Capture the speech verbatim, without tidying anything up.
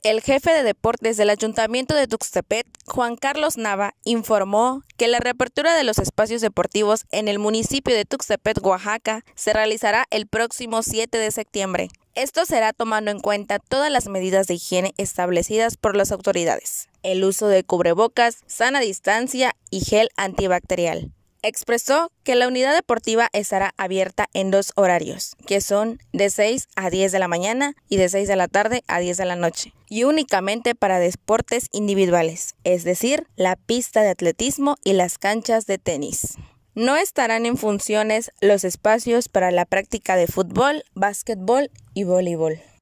El jefe de deportes del Ayuntamiento de Tuxtepec, Juan Carlos Nava, informó que la reapertura de los espacios deportivos en el municipio de Tuxtepec, Oaxaca, se realizará el próximo siete de septiembre. Esto será tomando en cuenta todas las medidas de higiene establecidas por las autoridades, el uso de cubrebocas, sana distancia y gel antibacterial. Expresó que la unidad deportiva estará abierta en dos horarios, que son de seis a diez de la mañana y de seis de la tarde a diez de la noche, y únicamente para deportes individuales, es decir, la pista de atletismo y las canchas de tenis. No estarán en funciones los espacios para la práctica de fútbol, básquetbol y voleibol.